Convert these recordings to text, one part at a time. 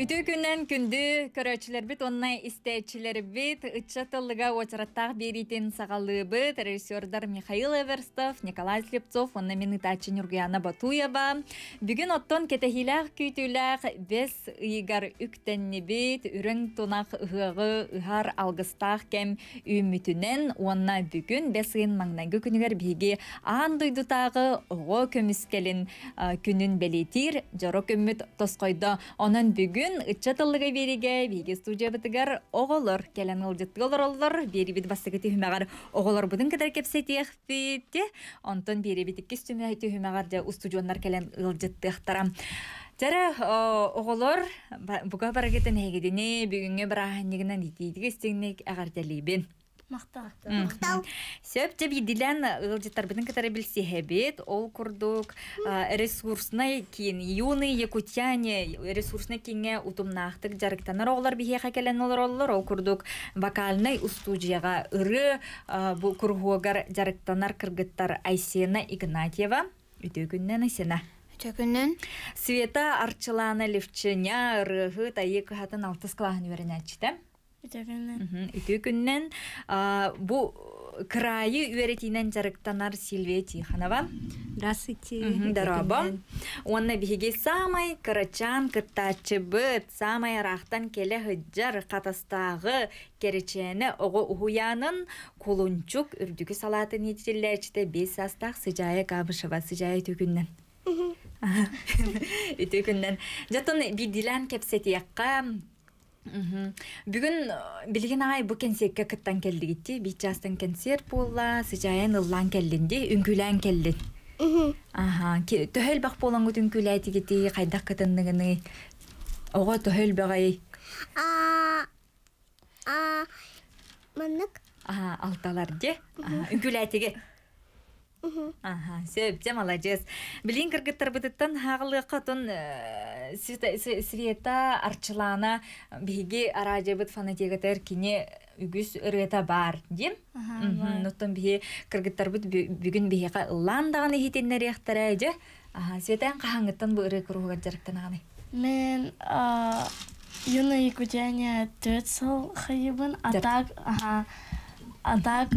Үтүү күннен күндү көрөчүлөр бит, оннай истечилер бит, ыччатылыга очараттақ беритин сағалы бит, режиссердар Михаил Эверстов, Николай Слепцов, онна мен Итачи Нургияна Батуева. Бүгін оттон кетехилах күйтүлах бес ыйгар үктенни бит, үрің тунақ ыгы ыгар алгыстақ кем үмүтүнен, онна бүгін бес ыйын маңнагы күнігер биги аан дуйдутағы оғо көміскелін күнін белетир, жоро көмүт тоскойда, онан бүгін ыччатылыга бериге биги студия битигер оголор келен ылжыттылар оллор бери бит басыгыты хүмәгар оголор будын кадar кепсетиях бит онтон бери бит икки студия хүмәгар да студионнар келен ылжыттыктара жара оголор буга барагетен хегидини бүгүнгө бараханнигинен итидиге стеңник агардалибин Мактал. Сөп жеп идилен ылжыттар бидин катары билсехебет, ол курдук ресурсный кин, юны якутяне ресурсный кинге утумнахтык жарыктанар оғлар бихеха келен олар, ол курдук вокальный студияга ыры бу кургугар жарыктанар кыргыттар Айсена Игнатьева, үтө күннен Айсена. Света Арчылана Левченя ырыгы тайы кыхатын 6 классын үйренәчті. Үтүү күннен бу крайы үйретинен жарыктанар Сильвия Тихонова. Здравствуйте. Дараба. Онна биге самай карачан кыттачы быт, самай рахтан келе хыджар катастагы керечене ого уянын кулунчук үрдүгү салатын етилечте 5 астак Сыжая Кабышева Сыжая түгүннен. Үтүү күннен. Жатын бидилен кепсетиякка Бүгін білген ағай бұл кенсекке кыттан келді кетті. Битчастан концерт болла, Сыжайын ыллан келдінде, үңкілән келді. Төхел бақ болан ғыт үңкіләйті кетті, қайдақ кытындығыны. Оға төхел бағай. Манық? Алталар де. Үңкіләйтіге. Сөп, молодец. Білін кіргіттар бұдыттан хағылы қатын Света Арчылана бігі араджа бұд фанатегатар кіне үгіз үргета бар, дем? Ноттан бігі кіргіттар бұд бүгін бігі ұландағаны хетенлер яқтары әйді. Света'n қағаңыттан бұл үрі күруғар жарықтан ағаны? Мен юна якутяне 4 сыл хайыбын, атак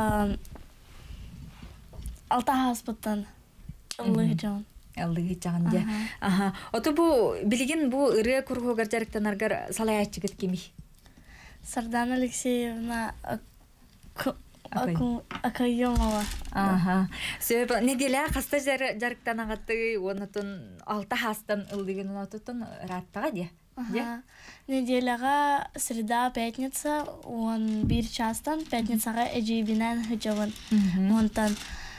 Алта хаспыттан ыллығы жауын. Ыллығы жауын, де. Оты бұл, білген бұл ұры күрғығар жарықтанарғар салай айтчығыт кемей? Сардан Алексеевна Акайомова. Сөйіп, неделя қаста жарықтанағатты, онытын алта хастан ыллығын онытын раттаға, де? Неделяға среда, пятница, он 1 частан, пятницаға әжейбінен хыжавын. Онтан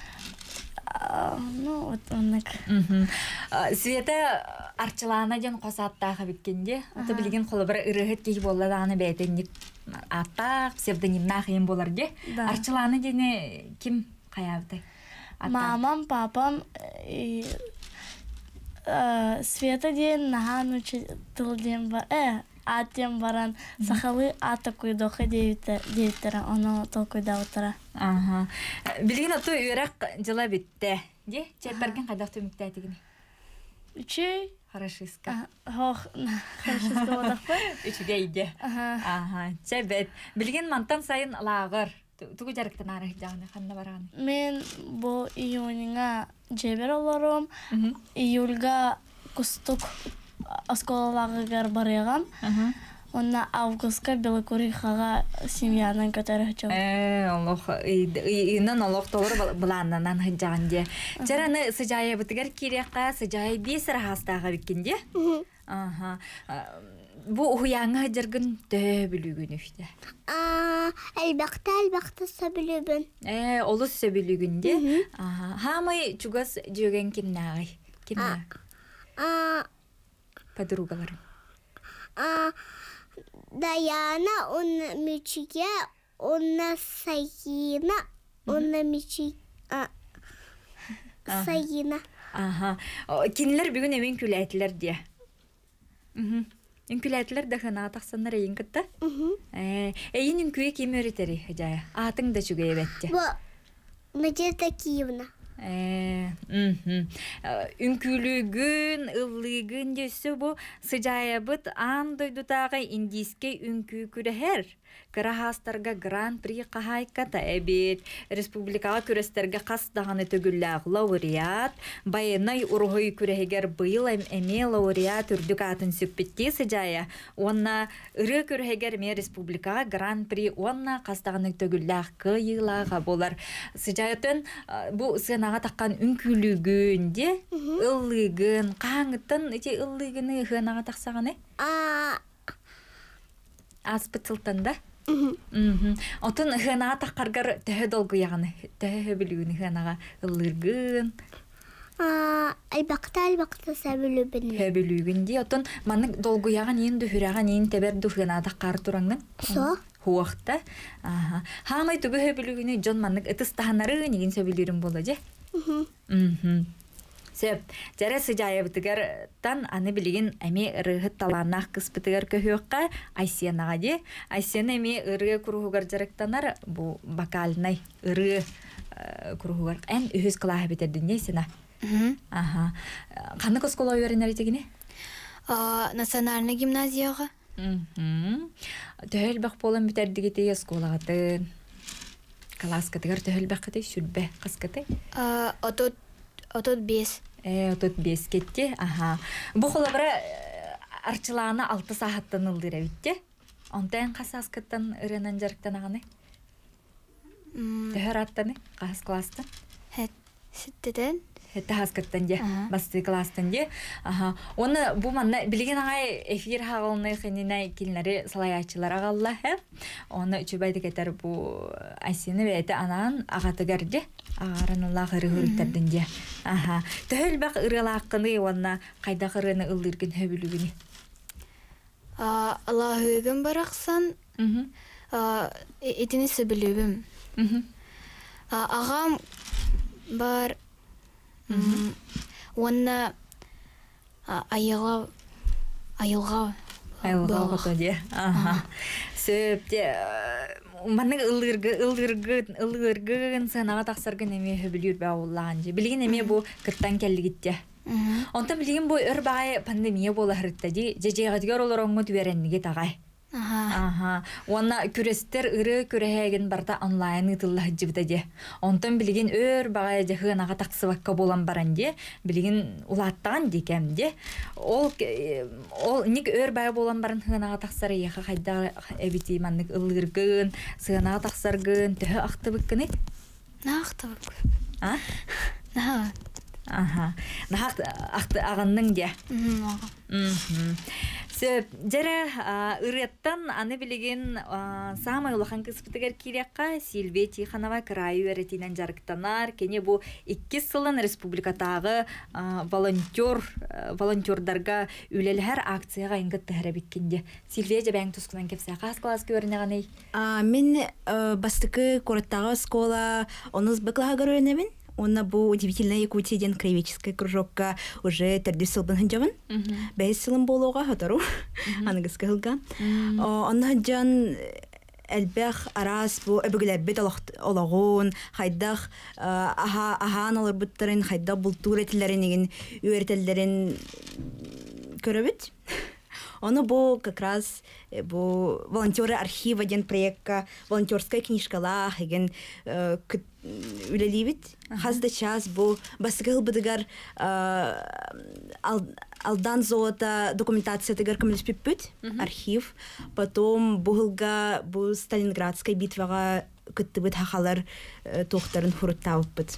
вот оннак. Света Арчылана жан қосаттағы біткенде, оты білген қолы бір ұрығыт кей болды аны бәйтіндік аттақ, псевдонимнақ ең болар де. Арчылана жені кім қаябытай? Мамам, папам, Света ден наған учетыл ден бар, аттен баран, сақалы атта көйдоқы дейттері, оны тол көйда отыра. Білген оты үйрақ жыла бітті, де? Чәйбәрген қайдақты үмікті әтігіне? Үчей? Хорошиска. Хорошиска одақ ба? Үчіге үйде. Чәйбәт. Білген мантан сайын лағыр. Түгі жарықтан ары жағыны қанна барағаны? Мен бұл июніңа жебер оларым, июльға күстік осколалағығар барығам. Онна августка Белокурихаға семьянан көтәрі хычау. Инан олық толыр бұланынан хыджаған де. Жараны Сыжайы бұтығар кереққа Сыжайы 5 рахастаға біккенде? Бұ ұяңы жыргын төбілігін өшті? Әлбақты сөбілігін. Олыс сөбілігінде? Хамай чугас жөген кемнағай? Подругаларым. Даяна, он мечиге, он Саина, он мечиге, Саина. Кинлер бүгін әмен күләйтілер де. Үнкүләйтілер дәхіна атақсанлар әйін күтті? Әйін үнкүе кем өретері, Атын да жүгей бәтті? Бұл Надежда Киевна. Үнкүлүгүн, ыллыгын дөсі бу сыжаябыт ан дойдутағы индийске үнкү күрәһәр. Кырахастарга гран-при қахайката әбет. Республикаға күрестерге қасдағаны төгілләғ лауреат. Байынай урғой күрәһегер бұйыл әме лауреат үрдік атын сүкпетте сыжая. Онна ұры күрәһегер ме республикаға гран-при онна қасдағаны төгілләғ кыйылаға болар. Сыжаятын бұл сынаға таққан үнкүлүгүн де, ыллыгын, қаңыттын, эти ыллыгыны ғынаға тақсағаны? Аспытылтында? Отын ғынаға таққарғар төхі долғы яғаны, төхі білігін ғынаға ыллыргын. Албақта сәбілігін. Хөбілігін де, отын маның долғы яған ең дүхіраған ең тәберді ғынаға таққар тұраңын? Со? Хуақта. Хамай түгі хөбілігіні жон маның ұтыстағанары неген сөбілерін болады? Сөп, жәрі сыжайы бітігер тан аны білеген әме ұрығыт таланақ қыс бітігер көхіоққа Айсенаға де. Айсена әме ұрығы күрғығар жарықтанар бұл бакалынай ұрығы күрғығар. Ән үйіз қылағы бітердің не сена? Қаны көскола өрін әрітегіне? Национальный гимназияға. Төхіл бақ болын бітердігі тейе сколағатын. Класс категор төхіл бақ қытай сүрбе қыз қытай? Отот бес. Отот бес кетте. Бұл қолы бірі арчылағына 6 сағаттан ұлдыр әвітте. Онтайын қасы асқыттан үренен жарықтан ағаны? Төхір аттаны? Қас кластан? Сіттеден? Хетті асқыттан де, басты кластан де. Оны бұл манна білген ағай эфир хағылыны қынынай келінері салай ачылар ағалла. Оны үчібайды кетер бұл Айсені бәйті анаған ағатығар де. Ағарын ұлла ғыры ғырықтардың де. Төхіл бақ ұрыла аққыны онына қайда ғырыны ұлдыргін хөбілігіні? Аллахығын барақсан, етіні сөбілігім. Ағам бар онына айылға қото де. Сөпте манның ылғыргын санаға тақсаргын әме хөбілер бә олағын же. Білген әме бұл кірттан кәлі кетті. Онта білген бұл өр бағай пандемия болы ғырытта де. Жежеғадығар олар оңғы дүверенніге тағай. Онна күрестер ыры көрәһәген барда онлайн ытылла жибда де. Онтон билген өр багай жахынаға тақсыбакка болан баран де, билген улаттан декем де. Ол ник өр багай болан баран хынаға тақсары яха хайда эбити маннык ылыргын, сынаға тақсаргын, төһө ақтыбыккыны? На ақтыбык. Нахақ ағынның де. Сөп, жәрі ұреттан аны білеген самай ұлақан кіспітігер кереққа Сильвия Тиханова крайы өретінен жарықтанар. Кене бұл 2 сылын республикатағы волонтердарға үлелер акцияға енгітті әрәбеккенде. Сильвия жабәң тұсқынан кепсе қас класс көріне ғанай? Мен бастықы корыттағы скола оныз бұқлаға көрінемін. Онна бу удивительная Якутия краеведческая кружокка уже терди сылбын хынжабын. 5 сылын болуға хатару. Анығыз кығылға. Онна жан әлбәқ арас бу әбігіләбет олағын, хайдақ ахан алыр бұттарын, хайдақ бұлтур етілерін еген үйертелерін көрөбіт. Оно бу как раз волонтеры архива ден проектка, волонтерская книжкала, еген үлелибит. Хазда час бу басыгыл быдыгар алдан золота документация тыгар камлеспиппит, архив. Потом бугылга бу Сталинградская битвага кыттыбыт хахалар тоқтарын хуруттабыппыт.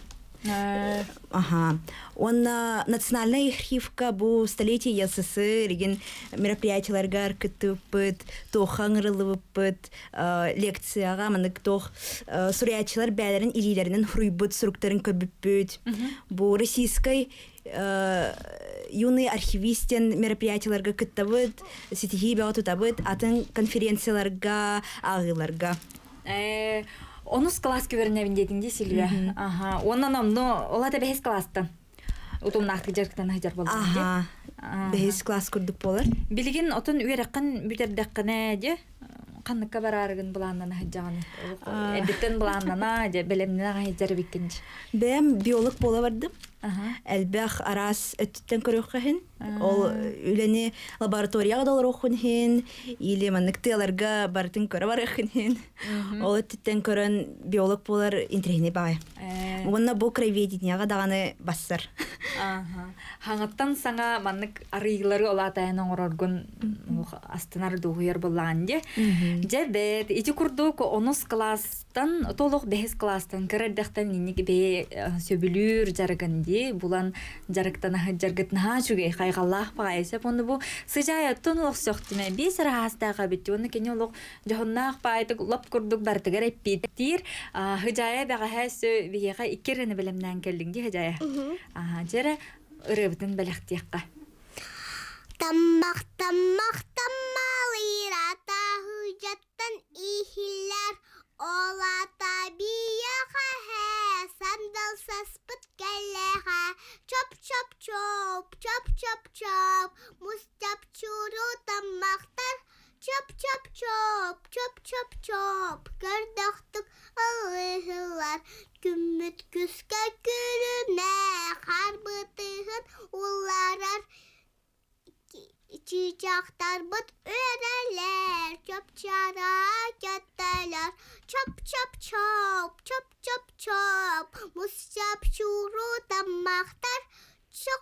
Он национальная архивка бу столетие СССР еген мероприятияларга кыттыбыппыт, тохаңырылыбыппыт, лекцияга манык тох сурячылар бәлерин илилеринен хуруйбыт, суруктарын көрбүппүт. Бу российской юный архивистен мероприятияларга кыттабыт, сетихи бәу тутабыт, атын конференцияларга, агыларга. Онус класс көрінәбін дегенде, Сильвия. Онан ола да бәхес класстан. Утумнақты жарықтан ажар болды. Бәхес класс көрдік болар. Білген отын үйераққан бүтердіққіне де, каныкка барарыгын буланнан хаҗаган. Эбитен буланнана же белемне гайзар бикинж. Бәм биолог бола бардым. Ага. Әлбәх арас өттен көрөккәһен. Ол үләне лабораторияга долорохын хин, или манныктыларга бартын көрә барыхын. Ол өттен көрән биолог болар интерене бай. Онна бу кроведениягә даганы бассар. Ага. Хаңаттан саңа маннык арыйлары олатайын оңороргун астынар дугуяр булланды. Жебет ити курдук 10 класстан толук 5 класстан кирдехтен инник бе сөбүлүр жарганди булан жарыктан жаргытна чуге кайгаллах пайса бунду бу сыжаяттан улук сөктүнө бес растага битти уну кенелук жохнак пайтык лап курдук бартыгар эппиттир хыжая бага хэсө бияга иккерени билемнен келдиңди хыжая. Жера ырыбытын белектиякка. Таммах таммалыра хужаттан ихиллер олата бияха хэ сандал саспыт келлеха чоп мустап чуру таммахтар чоп көрдөктүк алыхылар күммүт күскө күрүмэ карбытыгын уларар чичактар бут өрелер чопчара кеттелер чоп мустап чуру таммахтар чок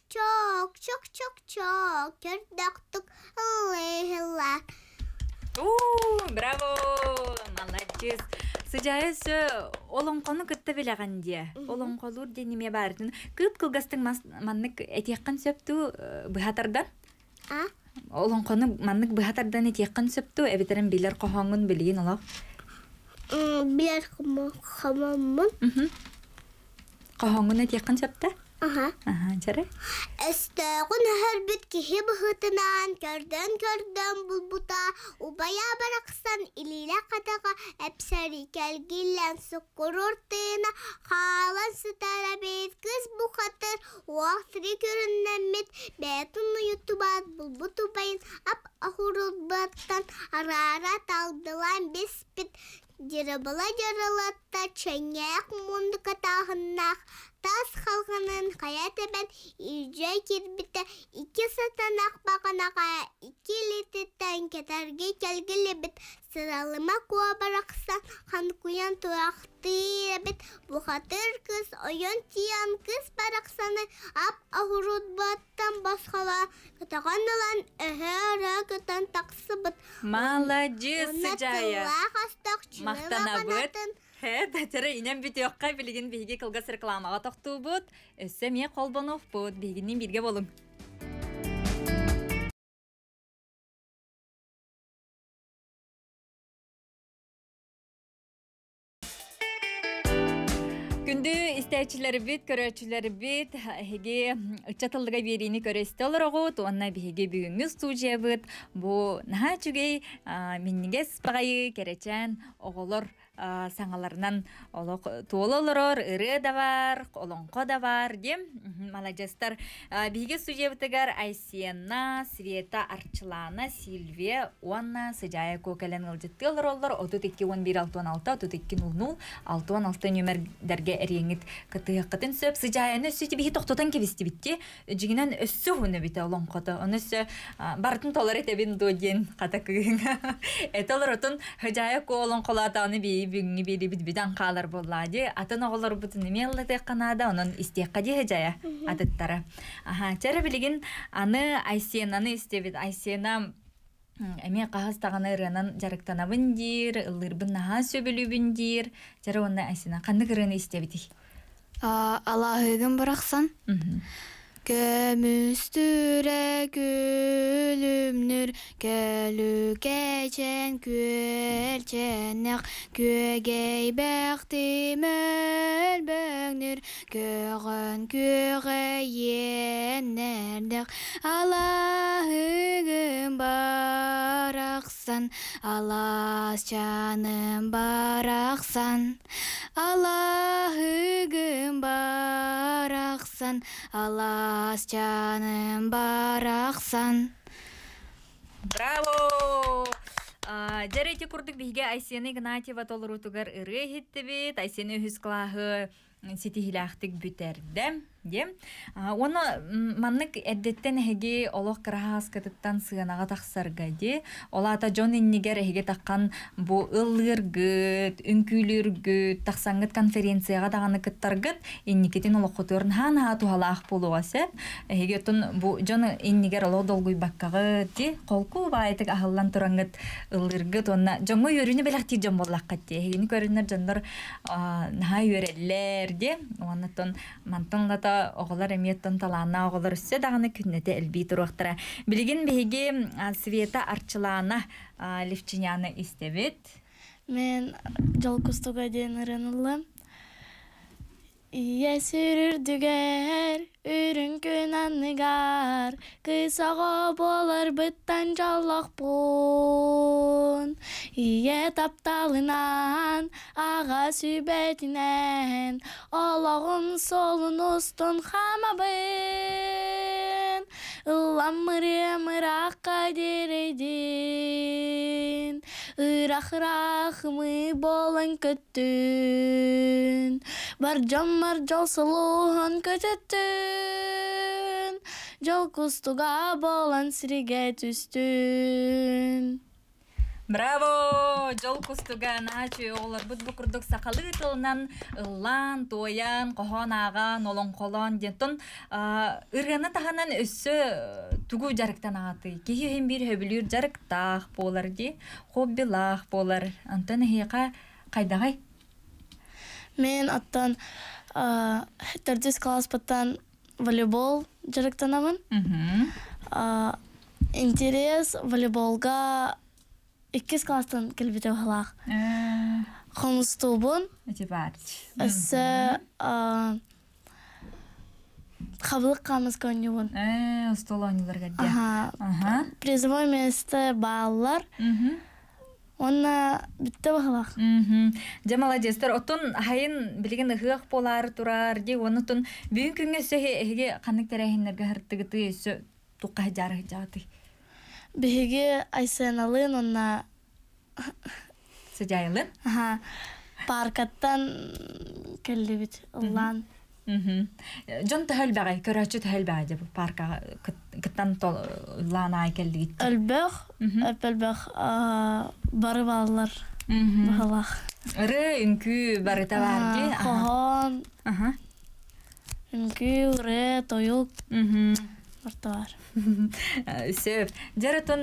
көрдөктүк алыхылар. Браво! Молодец! Сыжайыз олонқону кытта билеген дие. Олонқолур денеме бардын. Кып кылгастың маннык этияккан сөптү быхатардан? Олонқону маннык быхатардан этияккан сөптү эбитерин билер кохоңун билген олақ? Билер кохомун. Кохоңун этияккан сөптү? Жары? Эстегун хөрбүт кихи быхытынан көрдөн булбута убая бараксан илиле катага эпсери келгилен суккуруртына халан сытарабет кыз бухатыр уахтри көрүннәммит бетун ютубат булбуту байын ап ахурулбаттан арара талдылан беспит Жырабыла жаралатта чәңәк мунды катағыннақ тас халғанын қаятыбен үйже кербіті 2 сатанақ бағанаға 2 лететтен кетерге келгілі біт сыралыма куа барақсан қан куян тұрақты біт бұқатыр кыз ойын тиян кыз барақсаны ап ахурут баттан басқала катаған олан әхәрі күтін тақсы бұт. Молодец, Сыжая! Мақтана бұд. Дәтірі инен бүті оққа білген бейге кылғас рекламаға тоқту бұд. Өсі ме қолбанов бұд. Бейгеннен бірге болың. Күнді істәйчілері бет, көрәчілері бет, әйге ұчатылыға берейіні көресті олар оғыт, онына бейге бүгінгі студия бұд. Бұ наға жүгей меннеге спағайы керечен оғылыр саңаларынан туол олырыр, ыры да бар, олонқо да бар, дем. Молодестар. Бейге студия бұтығар Айсена, Света, Арчылана, Сильвия, Уанна, Сыжая көкелен ғылжетті олар олар, 32-11-616-32-00-616 нөмірдерге әреңіт кытыяққытын сөп. Сыжаяны сөйті бейі тоқтотан кебесті бітті. Жігінен өссі ғыны біті олонқоты. Оны өссі бартын толар етебін дойден қата күйін. Этолар отын Сыжая ко олонқолатаны бейі бүгінгі бейді бітбідан қалар болады. Атын оғылар бұтын емелләді қанада, оның істеққа де Сыжая атыттары. Чәрі білген аны Айсенаны істебет. Айсена әме қағыстағаны ұрынан жарықтана бүндер, ұлырбын наға сөбілі жары онда Айсена қанды кіріні істебеті? Аллахығын бірақсан. Көмүстүрэ күлүмнүр көлү кечен күлченек көгей бэхти мөлбөңнүр көгөн көгейеннердек Аллахыгын бараксан Аллас жаным бараксан Аллахыгын бараксан Аллас жаным бараксан. Браво! Жарайты курдук биге Айсены Игнатьева толорутугар ыры хиттибит. Айсены үхіз клағы сетихилахтык бүтерді. Оны маннык әддеттен әге олық қырағас кытыттан сығанаға тақсарға де. Олата Джон иннигер әге таққан бұ ыллыргыт, үнкүліргіт, тақсаңгыт конференцияға дағаны кыттаргыт, инникетін олық құтырын хана тухалақ болуға сәп. Әге тұн бұ Джон иннигер олық долгуй баққағы де, қолку бағайтық ағылан тұраңгыт ыллыргыт, онна Джонғы өріні бәліқті Джон болаққат де. Әгені көрінер Джондар наға өрелер де, оны тұн мантынлата оғылар әметтен талана оғылар үссе дағаны күннеті әлбей тұруқтыра. Білген бейге Света Арчылана Левчиняны істебет. Мен жол күстуға дейін ұрынылым. Ие сүрірдігер, үрін күн анныгар, кысаға болар бұттан жаллақ бұн. Ие тапталынан, аға сүбетінен, олағын солын ұстын қамабын. Ламыры-мыраққа дерейден, ырах-рахымы болын көттін. Бар жол сұлуын көтеттін, жол күстуға болын сіреге түстін. Браво! Жол кустуга начы олар бұд бұқырдық сақалы тылынан ыллан, тоян, қоған аған, олың қолан дентон ұрғаны тағанан өссі түгі жарықтан ағаты. Кейхен бір хөбілер жарықтақ болар де, хоббилақ болар. Антон әйеқа қайдағай? Мен аттан 4 класс баттан волейбол жарықтанамын. Интерес волейболға 2 класстан келбете қалақ. Қоныстуыбын. Өсі қабылық қамыз көңнеуін. Ұстол ойныларға де. Призовой месті балалар. Оны бітті бағалақ. Де молодестер, оттон хайын білген ұғық болар тұрар де, оны тон бүйін күнге сөйге қанық тәрәйінлерге ғырттығыты өсі тұққа жары жаты. Беге Айсеналын, онна Сыжайылын? Паркаттан келді біт, ұллан. Жон төхіл бәғай, көрәчі төхіл бәғай деп парка кіттан ұллан ай келді гетті. Өлбәқ бары балалар бағалақ. Үрі үнкі барыта бәрді? Қоған, үнкі, үрі, тойыл. Бартавар. Сөп. Жаратон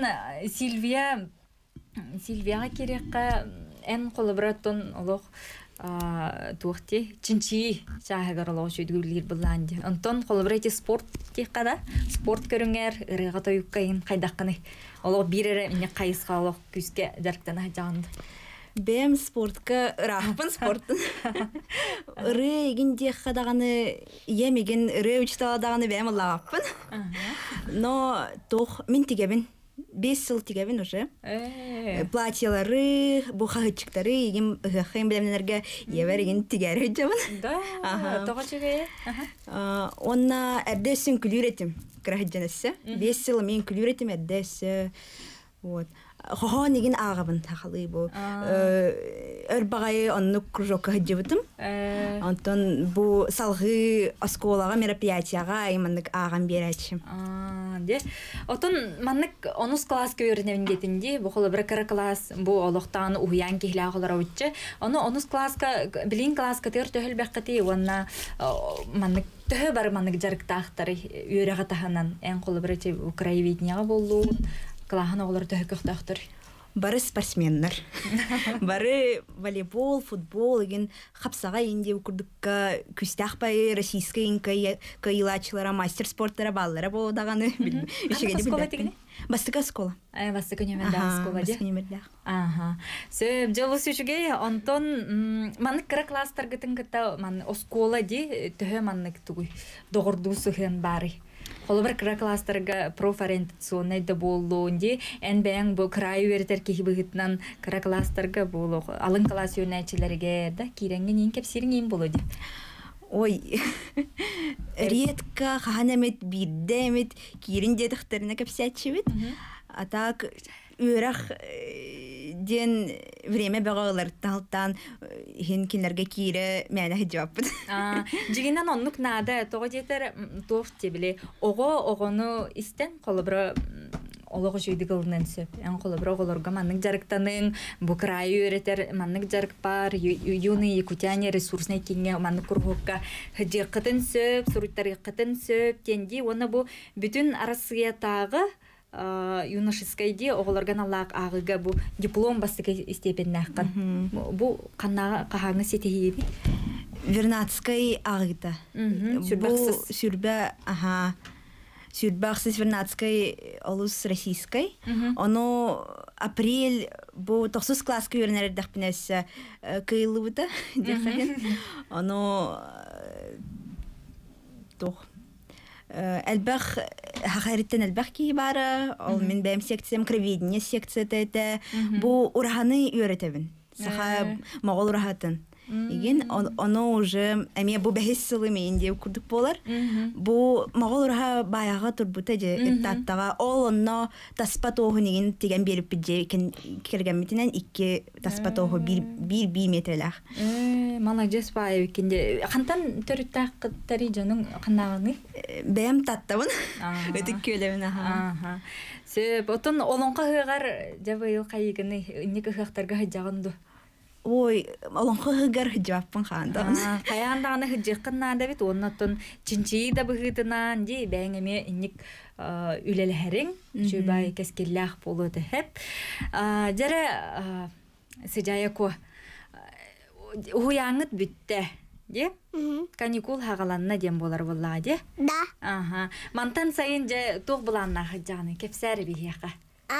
Сильвияға керекқа ән қолыбыраттон олық туақты чинчи шағығар олығы шөйдігілер бұланды. Онтон қолыбырайты спорт текқада, спорт көріңер, ұрыға тойыққайын қайдаққаны. Олығы бір әрі мене қайысқа олығы күзге жарықтан жағынды. Бәм спортқа рахпын спорттын. Ыры егінде қадағаны емеген ыры учталадағаны бәм лағаппын. Но тоқ мен тегебін. 5 жыл тегебін уже. Платьялары, бұқағытчықтары егем ұғақайын білемнерге евер еген тегәрі өтжабын. Да, тоға чөге. Онна әрдесін күлір етім. Крахыджан өсі. 5 жыл мен күлір етім әрдесі. Хохон еген ағабын тақылы бұл. Өрбағай онны кружокқа ғыджабытым. Антон бұл салғы осколаға, мероприятияға аймандық ағам берәтшім. Отон маннык 10 класс көріневін кетінде, бұл қолы бір кірі класс, бұл олықтан ұйан кейлі ағылар өтші. Оны 10 класска, білін класска төр төхіл бәққіті, онна маннык төхі бар маннык жарықтақтары үйреға таханан ән қолы бір Украеведнеға болу. Клахан оғылар төхі көқтақтыр. Бары спортсменнер. Бары волейбол, футбол, еген қапсаға енде өкірдікка күстақ бай российская кайылачылара, мастер спорттара баллара болдағаны. Қанды скола тегіне? Бастыка скола. Бастыка нөмірдағы скола де? Бастыка нөмірдағы. Сөп, жылы сөшіге, онтон манық кірі кластар күтін күтті оскола де, төхі манық түгіл доғырду сұхын бары. Қолы бір кіра кластарға профориентационайды болу, онде ән бәң бұл крайы өрітер кейі бұғытынан кіра кластарға болу. Алын класс өрнәтшілерге да кейренген ең кәпсерін ең болу де. Ой, редко қаған әмет, бейді әмет, кейрін дедіқтеріне кәпсәтші бет. Атақ өрақ ден время бағалар талтан хин кинлерге кире мәне хиджап. Жигинен оннук нада тоо жетер тоф тебиле. Огону истен колобро олого жүйдүгүлнен сөп. Эн колобро оголорго маннык жарыктанын бу крайы өретер маннык жарык бар юны Якутяне ресурсный кинге маннык кургукка хыжыкытын сөп, суруттарыкытын сөп тенди оны бу бүтүн арасыятагы юношескайди оголорган аллаак агыга бу диплом бастык степенне аккан. Бу канага кахаңы сетеиби. Вернадскай агыта. Сүрбаксыз. Сүрбе, ага. Сүрбаксыз Вернадскай олус российской. Оно апрель бу 9 класска үйренер дахпинесе кыйлыбыта. Оно тох Әлбәх хақариттен әлбәх ки бары, ол мен бәйім секциям кроведение секция тәйті. Бу ураханы үйретебін. Саха мағол урахатын. Еген, оны уже әме бу бәхес сылы мен деп күрдік болар. Бу мағол ураха баяға тұрбыта же еттаттаға. Ол онна таспа тоғы неген теген беріп бідже керген метінен 2 таспа тоғы 1 метреләқ. Молодец бай екенде. Қантан түріттақ қыттары жоның қанағыны? Бәйім таттауын. Өтік көлемін. Сөп, отын олонға ғығар жабы ел қайығыны үнекі ғықтарға жағынды. Ой, олонға ғығар жауаппын қандағын. Қаяғындағыны ғыжыққыннан да бет, оннаттын чинчиі да бұғытынан де бәңеме үнек үлелерің жөбай кәскелләқ болуды хеп. Жәрі сыжая ко ұғыяңыт бүтті, де? Каникул хағаланна дем болар болла, де? Да. Мантан сайын жа тоқ бұланна ғыжағыны кепсәрі бейеқа.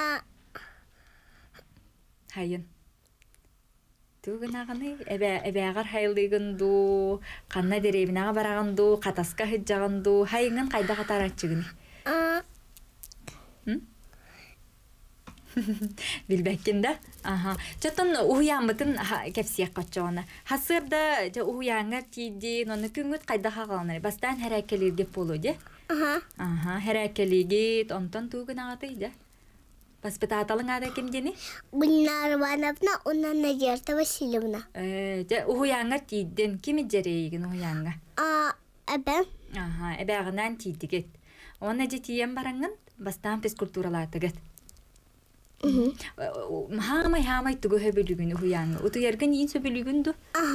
Хайын. Тугын ағыны әбәғар хайылдығынду, қанна деребінаға барағынду, қатасқа хыджағынду, хайыңын қайда қатар атчығыны? Билбәккенда? Чаттан ұғыямытын кәпсияқ қатчағыны. Хасырда ұғыяңар тейден, оны күнгіт қайда қағалыныр. Бастан әрәкелерге болу, де? Әрәкелерге, онтан тугын ағатыйда? Воспитателен ада ким дени? Гульнара Ивановна, она Надежда Васильевна. Уяңа тиден кими жерейген уяңа? Эбе. Эбегенен тидигет. Оны же тиен бараңын бастан физкультуралатыгет. Хамай тугу хөбөлүгүн уяңа. Уту ерген ин сөбөлүгүндү?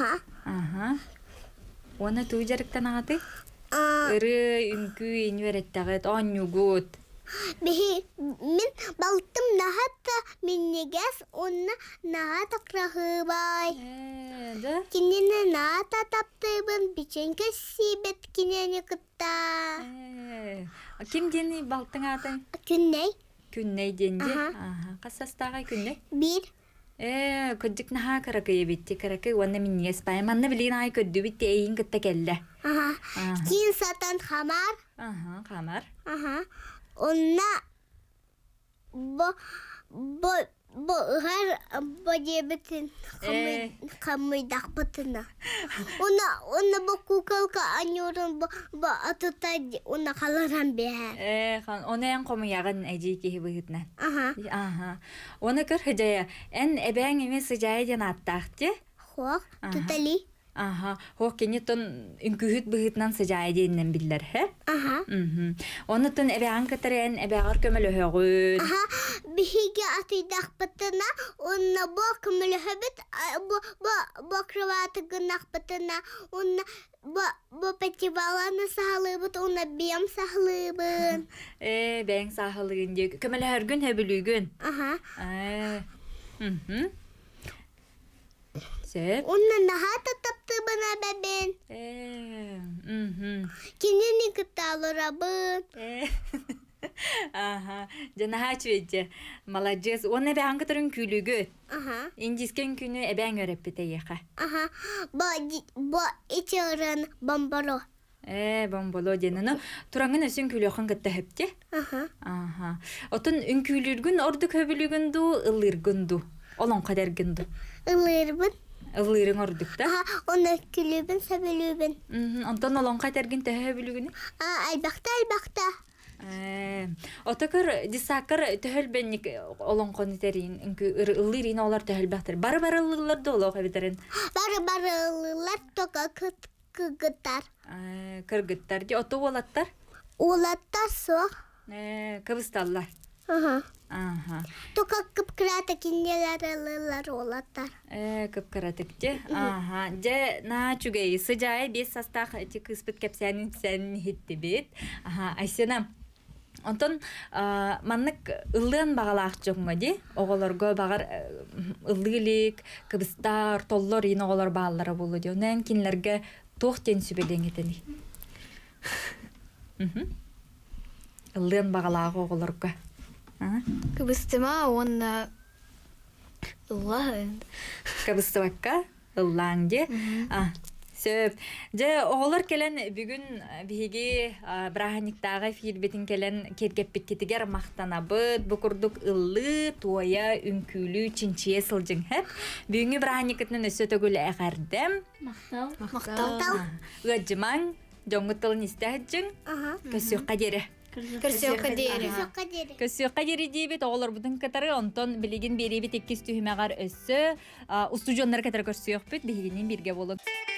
Оны туу жарыктан аты? Ыры үнкү инвереттагет онюгут. Min baltım nahatta minneges onna nahata krahıbay. Kinene nahata taptıbın biçen kesibet kinene kıtta. Kim deni baltın adın? Künney. Künney dendi. Kasastağa künney? 1. Ködük naha karakaya bitti karakaya onna minneges bayım. Anna bilin ay ködü bitti eyin kıtta kelle. Kin satan hamar. Hamar. Onna bu her diyebetin kamıydak batına. Ona bu kukalka anıyorum bu atıta ona kalaran bir. Ona en komu yağın eciki hıbıhıtnan. Ona kır hıcaya en ebeğin eme sıcaya den attağdı. Hoş tutali. Hoş kenyeton ünkühüt bıhıtnan sıcaya denilen biller hep. Onu tun ebe ankataren ebe ağır kömülü höğüt. Bihige atıydak batına onna bu kömülü höbet bu kravatı gınak batına onna bu petivalanı sağlıbıt onna biyam sağlıbın. Ben sağlığın diyor. Kömülü her gün hebülügün. Onun nahata taptı bana beben. Kendini kıtalı rabın. Jana çöce. Молодец. Onu be hangi türün külügü? İndisken günü eben öğretpete yaka. Bu içeren bombolo. Bombolo denene. Turangın ösün külüğün gıtta hepti. Otun ünkülürgün orduk höbülügündü, ılırgündü. Olan kadar gündü. Ilırbın. Ilırın orduk da. Onu külübün, sebelübün. Ondan olan kadar gün höbülügünü? Elbakta. Отакыр дисакыр төһөлбенник олон конитерин инкү ыллырин олар төһөлбәктер. Бары ыллылар да олох эбитерин. Бары-барылар тока кыгыттар. Кыргыттар ди оту болаттар. Улаттар со. Кыбысталлар. Аха. Тока кыпкырата кинелер ылылар улаттар. Кыпкыратык де. Аха. Же на чугай сыжай бес састах тик испыт кепсәнин сән хитти бит. Аха, Айсена. Онтон маннык ыллыан багалаак жокма ди. Оголорго багар ыллылык, кыбыстар, толлор ин оголор бааллары болу ди. Онан кинлерге тохтен сүбелең етени. Ыллыан багалаак оголорго. Кыбыстыма он ылла. Кабыстыбакка ыллаңде. Сөп. Же оголор келен бүгүн биги браханиктагы фирбетин келен кергеппит кетигер мактанабыт, бу курдук ыллы, туая, үнкүлүү, чинчие сылжың хеп. Бүгүнү браханикытын өсө төгүл эгардем. Мактал. Ыжымаң, жоңгутылын истәһҗиң. Көсөккә дере. Көрсөккө дейри. Көсөккә дере дибит оголор бутун катары онтон билигин беребит 200 түһүмәгәр өссө, устужоннар катары көрсөкпүт бигинин бирге болуп.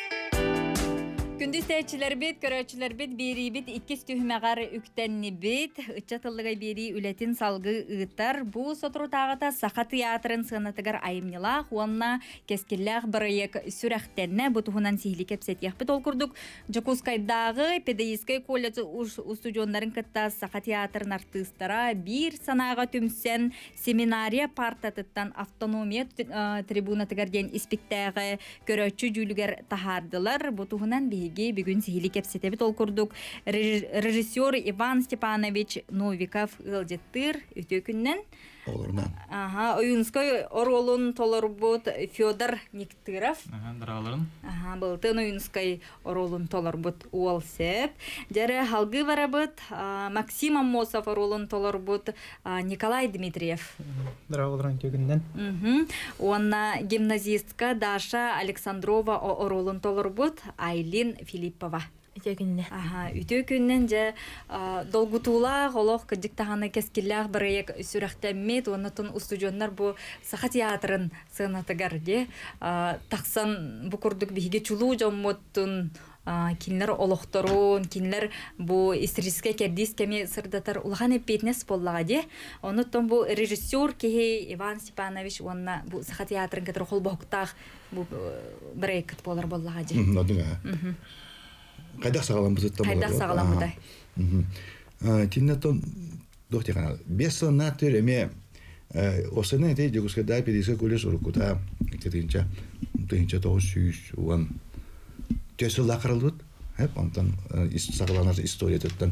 Күндүз тәчилер бит, көрөчүлөр бит, бери бит, 200 түһүмәгәр үктәнни бит, ычатылыгы бери үлетин салгы ыттар. Бу сотру тагыта Саха театрын сынатыгар айымнылах, уанна кескиллах барыек сүрәхтенне бутуһунан сихли кепсетиях бит олкурдук. Жокускайдагы педагогический колледж устудионнарын кытта Саха театрын артыстара бир санага түмсен семинария партатыттан автономия трибунатыгар ден испиктәгы көрөчү жүлүгер тахардылар. Бутуһунан бүгүн сихили кепсетебит олкурдук. Режиссер Иван Степанович Новиков ылжеттыр үтөкүннен. Олорунан. Ага, оюнской оролун толорбут Федор Никтыров. Дыраларын. Былтын оюнской оролун толорбут Уолсеп. Жары халгы барабыт Максим Аммосов оролун толорбут Николай Дмитриев. Дыраларын көгүнден. Онна гимназистка Даша Александрова оролун толорбут Айлин Филиппова. Үтөкүннен же долгутула голох кыдыктаганы кескиллах барык сүрәхтәммет, оннан устудионнар бу Саха театрын сынатыгар де таксан бу курдук биге чулуу жоммоттун кинлер олохторун, кинлер бу исторический кердис кеме сырдатар улахан эппетнес боллага де. Оннан бу режиссер кеhe Иван Степанович онна бу Саха театрын кетер холбоктак бу барык болар боллага де. Кайдак сагалам бузутта болот. Кайдак сагалам будай. Тиннатон доктикана. Беса натыр эме осына эте жогускада педагогический колледж урукута тыгынча 900 уан төсөл акырылдыт. Хеп антан сагаланар историятыттан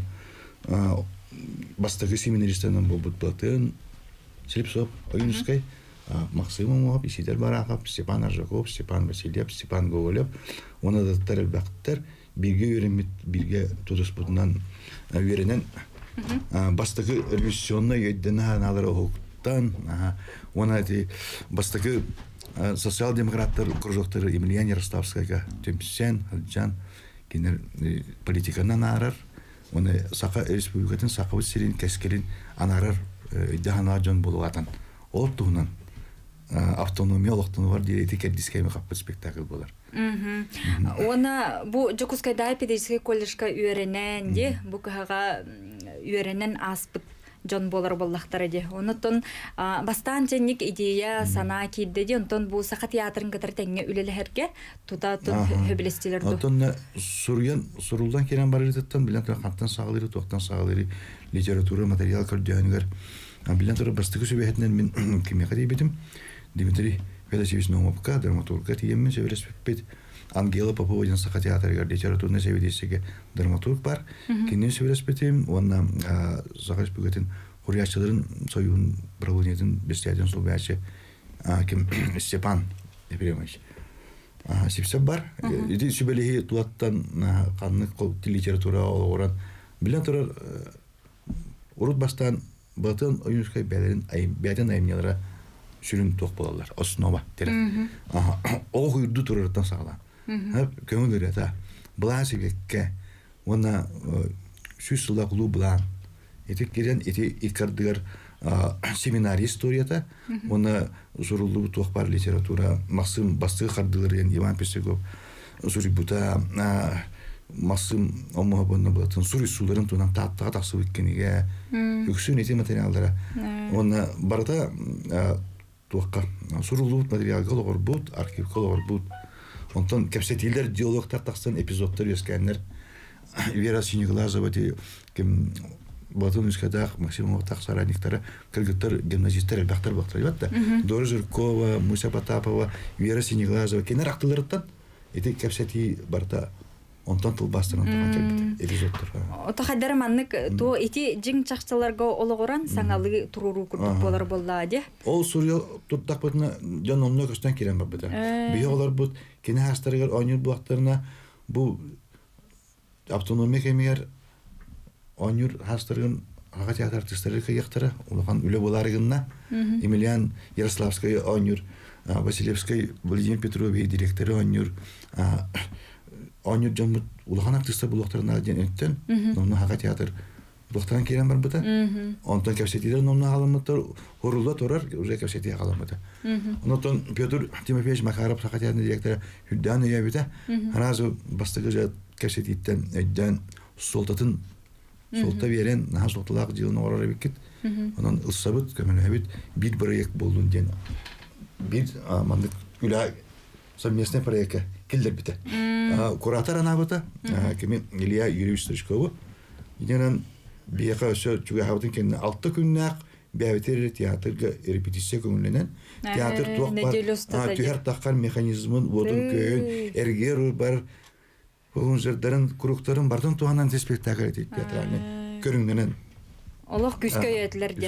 бастагы семинаристтен болбут батын Слепцов, Оюнский, Максимов, Исидор Бараков, Степан Аржаков, Степан Васильев, Степан Гоголев. Оны да тарбактар бирге үйренмет, бирге тудуспутунан үйренен бастагы революционный өйдені аналары оқтан, оны әте бастагы социал-демократтар кружоктары Емельян Ярославскайга төмсен, Алджан, кенер политиканан арар, оны Саха республикатын Сақавыз серин кәскелин анарар өйдіғана жон болуғатан. Ол туғынан автономия олықтыны бар дейреті кәддискайме қаппы спектакль болар. Оны бу Жокускайда педагогический колледжка үйренен де, бу каға үйренен аспыт жон болар боллақтары де. Онытын бастан жәнник идея сана кейді де, онтын бу Саха театрын катар тәңе үлелерге тута хөбілестелер ду. Онтын сурулдан керен бар ететтен, білен тұры қанттан сағылыры, тоқтан сағылыры, литература, материал көрдіғанығар. Білен тұры бастығы сөбәйтінен мен кемеға дейбетім. Дмитрий Федосевич Номовка, драматурга тиеммен сөйлеспеппет. Ангела Попова Саха театрыгар литературный сөйлесеге драматург бар. Кенен сөйлеспетем, онна Саха республикатын хурячыларын союн правлениетін бестияден сол бәші Степан Ефремович. Сепсеп бар. Еди сөбелеге туаттан қанны литература олғыран. Білен тұрар ұрут бастан бұлатын ойыншқай бәден айымнелері сүрін тоқ болалар, основа терек. Ол құйырды тұрырыттан сағылан. Көңіл өреді. Бұлан себекке, оны сүз сылда құлу бұлан, эти керен эти икардыгар семинарий историята, оны зурулу туақпар литература, максым басты хардылырын Иван Песегов, зурибута максым омуабонна болатын сури суларын тунан таттыға тақсы өткенеге үксін эти материалдара. Оны барда туаққа зурулу материалға олғыр бұд, архивқа олғыр бұд. Онтан кәпсетилер диалогтар тақсын эпизодтар өскәнлер. Вера Синеглазова кем Батон Искадах, Максим Овтах, Сарадниктара, Кыргыттар, гимназисттар, элбақтар бақтар. Дора Жиркова, Муся Потапова, Вера Синеглазова. Кенер ақтылырыттан, эти кәпсети барда онтан тылбастыр, онтан кәлбіті эпизодтар. Ото қадары маннык, то эти жин чақчаларға олығыран саңалы тұруру күрдік болар болла, де? Ол Сурия тұрттақ бұтына жан онына көстен керен бар бұта. Бейі олар бұт, кені хастарығар ойныр бұлақтарына бұл автономия кемегер ойныр хастарығын аға театр артистері кайықтары, олған үлі боларығынна, Емельян Ярославская ойныр, Василевская Владимир Петрович директоры ойныр, ойныр жан бұт, олған артистер бұлақтарына ден өттен, номны аға театр бұлақтарынан керен бар бұта. Онтан кәпсетилер номны қаламыттар, хорулда тұрар, уже кәпсетия қаламыты. Онтан Петр Тимофеевич Макаров аға театрының директоры Хүддан өйе біті, аразы бастығы жат кәпсетиттен өйден солтатын солта берен, наға солталақ жылын орары бекет. Онан ұлсабыт, көмілі бір проект болуын ден. Бір мандық үлі совместный проектке келдер біті. Куратор ана бұта, кемен Илья Юрьевич Стричковы. Еденен бейеқа өсі жүге қабытын кеніне 6 күннақ бәуетері театрға репетиция көңіленен. Театр туақ бар, түйер таққан механизмын, одын күйін, әргер бар, оғын жердерін, күріктарын бардың туғанан спектакль етейді театральный көріңденен. Олық күскі өйетлерде.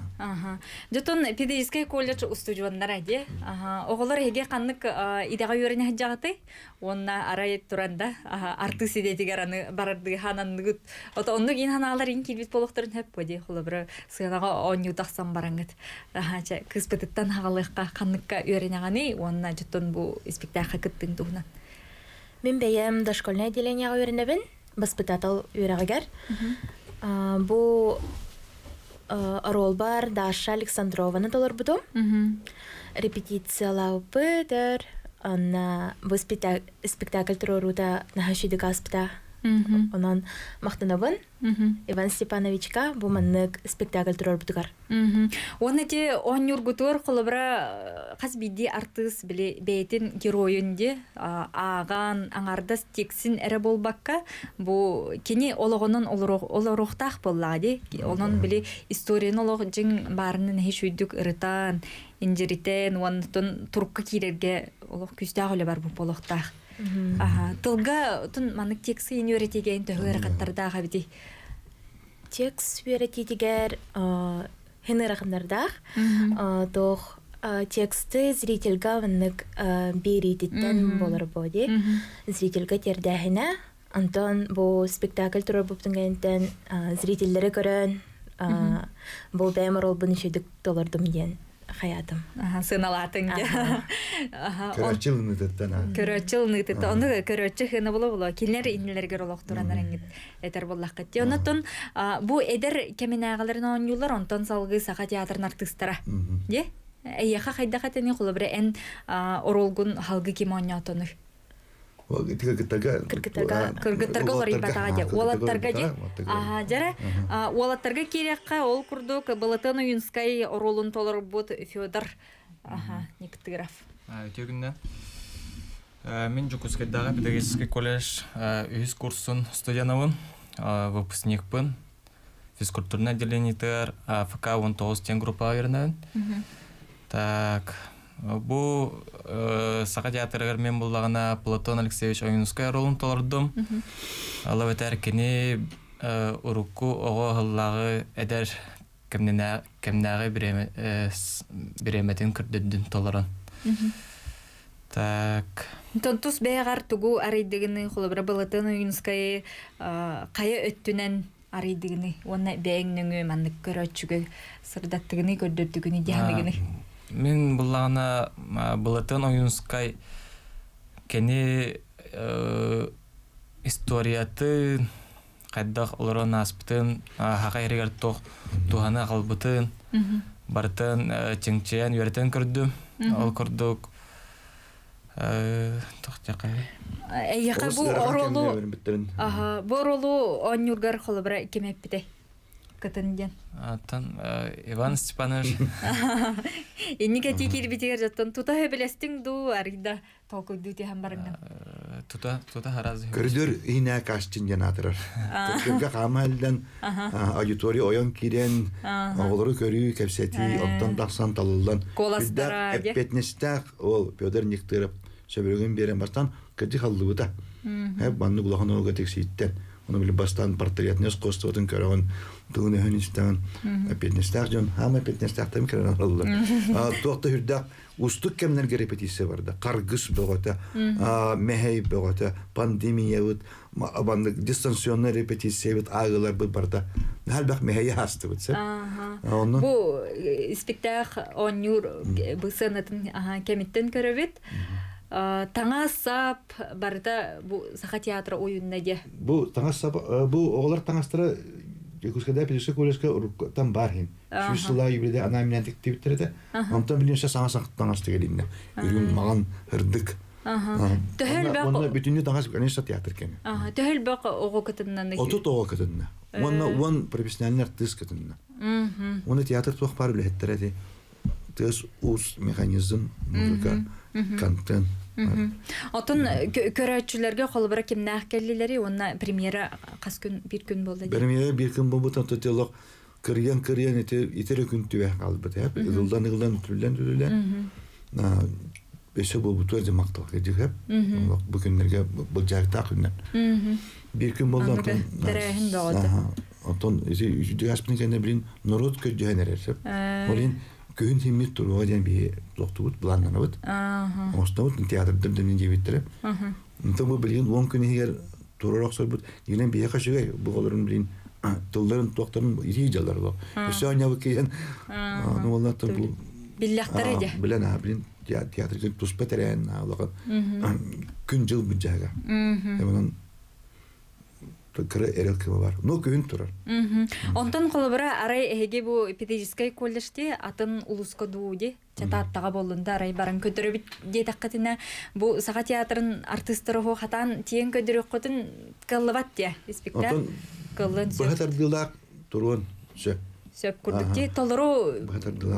Жотон педагогический колледж устудионлар әде. Оғылар еге қаннық идаға өріне жағыты. Онна арай тұранда арты седетігер аны барарды хананығыт. Ота онны кейін ханалар ең келбет болуқтарын әп көде. Құлы бір сығанаға он юдақсан бараңғыт. Кыспытыттан хағалыққа қанныққа өріне ғаны. Онна жотон бұл спектакль күттің тұғынан. Мен бәйем дошкольное отделениеға өрінебін. Баспытатал өрағығар. Бұл рол бар Даша Александрованы толар бұдым. Репетициялау бұдыр. Бұл спектакль тұрыруда нахашиды қаспыта. Онан мақтанабын. Иван Степановичка бұл маннық спектакль тұрар бұдығар. Оны де он юргутур қолыбыра қаз бейді артыс бәйтін героюнде аған аңардас тексін әрі болбаққа бұл кені олығының олырықтақ болады. Оның біле историяны олық жың барының хеш өйдік ұрытан, инжеритен, онытын тұрыққа кейлерге олық күстағы олы бар бұл болықтақ. Тылға тұн манық тексі ені өретеген төхі әрқаттардағы беді? Текст өретегер хені рақымдардақ. Тоқ тексті зрительға ваннық берететтен болыр боде. Зрительға тердәхіне. Антон бұл спектакль тұрыр бұптыңғайынтен зрительдері көрін. Бұл бәймір ол бұны шедік толырдым ден. Хаятым. Сыналатын. Көрөчіл нытыттан. Көрөчіл нытыттан. Оны көрөчі хыны болу. Келер инелергер олық тұрандар әңгет әтер боллақ кетті. Онытын бұл әдер кәмен ағаларын оң юлар, онтан салғы сақа театрын артыстыра. Де? Әйеқа қайда қатыны қолы бірі ән оролғын халғы кем оң яутыны. Кыргыттарға олар ибатаға де. Олаттарға де. Жара, олаттарға керекқа ол күрдік Балатан Уюнскай оролын толыр бұд Федор Никтыров. Өтегінде. Мен Жукускайдағы педагогический колледж үйіз курсын студиянауын, выпускникпын. Физкультурный отделение ТР, ФК 19 тен группа вернен. Так... Бұл сақа театрығыр мен бұллағына Платон Алексеевич Ойынускай ролын толырдым. Алла өтер кені ұрыққы оғы ғыллағы әдер кәмнәғі біреметін күрдіддің толырын. Так... Тонтус бәйғар тұғу арайдығыны қолыбыра Платон Ойынускай қайы өттінен арайдығыны. Оны бәйіңніңі мәнік көрөтчігі сырдаттығыны көрдіттігіні дәмігіні. Мен бұлағына Балатан Ойынскай кені историяты кайдах олорон аспытын хакайригер тухана калбытын бартын чеңчен юртен көрдүм. Ол көрдүк. Тохтакай. Яка бу оролу. Аха, бу оролу онюргар холобра кемеппите. Кытынден. Аттан Иван Степанович. Инниге тикирбитигер жаттан тута хебелестиң ду арыда толкуйду те хамбарыңнан. Тута харазы. Көрдөр ине каштин жанатырар. Көпкө камалдан аудитория оян кирен, оголору көрүү кепсети, оттан даксан талылдан. Коластара. Эппетнестак ол Пётр Никтырып сөбөргөн берен бастан кыды халдыбыта. Хеп банны гулаханы ога текситтен. Оны биле бастан портретне скостотун көрөгөн туны хөнистан эппетнестак жон хам эппетнестактан көрөн алды. Токто хүрдак устук кемнерге репетиция барды. Каргыс бөгөтө, мехей бөгөтө, пандемия бут, банды дистанционный репетиция бут агылар бут барда. Халбак мехей хасты бут. Бу спектакль онюр бысынатын кемиттен көрөбүт. Таңа сап барда бу саха театр оюнна де. Бу таңа сап бу оголар таңастыра Якутская педагогическая колледжка там бархин. Шүсла юбиледе ана менен активиттерде. Онтан биленсе саңа сактаңасты келинне. Үрүн маган хырдык. Төһөл бак. Онда бүтүнү таңас конечно театр кен. Төһөл бак ого кытыннан. Отут ого кытынна. Он профессиональный артист кытынна. Оны театр тох бар билеттерде. Тез ус механизм, музыка, контент. Отон көрөчүлөргө колбара кимнак келлилери, онна премьера кас күн бир күн болду. Премьера бир күн болду, тотелок кырыян итер күн түбө калбыт, хеп. Ылдан түлүлөн. Бесе болду турде мактал кедик, хеп. Бу күннөргө бул жакта күннөр. Бир күн болду, терехин болду. Отон изи аспын кенде билин народ көжөнөр, хеп. Олин көн химит туруу ден би доктубут планнанабыт. Остабыт театрдын дөнүн жебиттер. Онтон бу билген 10 күн эгер турурак сорбут, келен бие кашыгай бу голорун билин тылдарын докторун ири жалар бу. Сөйнө бу кен. Аны болот бу биллактар эде. Билен билин театрдын туспетерен алган. Күн жыл бу жага. Эмонун кыры эрелке бар. Но күн турар. Онтон колбара арай эге бу педагогический колледжде атын улуска дууди. Чататтага болунда арай баран көтөрөбүт де таккатына бу сага театрын артисттары хатан тиен көдөрөккөтүн кыллыбат де. Спектакль кылын. Бу хатардылар турун. Сөп курдук де толору. Бу хатардылар.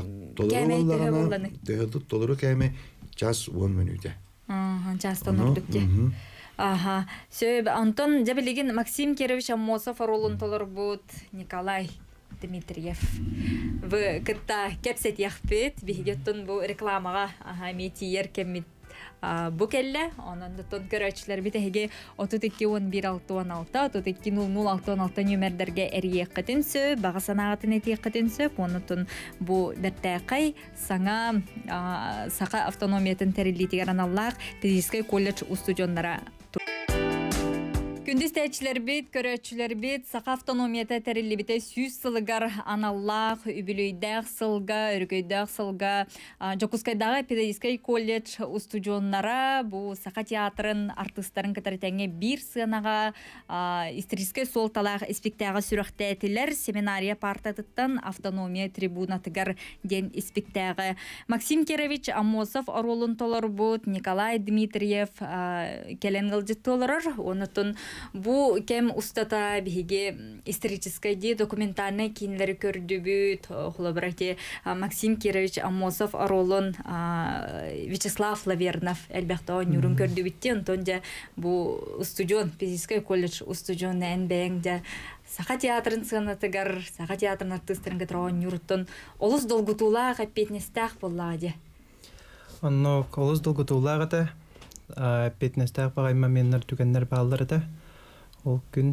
Толору кеме час 10 минутта. Час тонордук де. Ага. Сөйб Антон Жабелигин Максим Кирович Амосов ролун толорбут Николай Дмитриев. В кытта кепсет яхпет бигеттон бу рекламага метиер кемит бу келле. Онон тон көрөчүлөр битеге 32-11-6-16 32-00-6-16 нөмерлерге эриеккетин сөп бага санагатын этиеккетин сөп онутун бу дертекай саңа сака автономиятын терилитигер аналлах педагогический колледж устудионнара Күндүз тәчилер бит, көрөчүлөр бит, сака автономията терилибите сүйс сылыгар аналлах, үбүлөйдәк сылга, өргөйдәк сылга, Жокускайдагы педагогический колледж устудионнара, бу сака театрын артисттарын катартаңе бир сынага исторический солталах спектага сүрөктетилер, семинария партатыттан автономия трибунатыгар ден спектага. Максим Кирович Амосов оролун толорбут, Николай Дмитриев келен кылжыттылар, онутун бу кем устата биге исторический ди документальный кинилери көрдүбүт холобрати Максим Кирович Амосов оролун Вячеслав Лавернов элбекто нюрун көрдүбүтти онтонда бу студион педагогический колледж устудион энбеңде сака театрын сынатыгар сака театрын артистерин кетрон нюртун олус долгутулаа капетнестах боллади онно олус долгутулаагата петнестах багайма меннер түгеннер бааларыда ол күн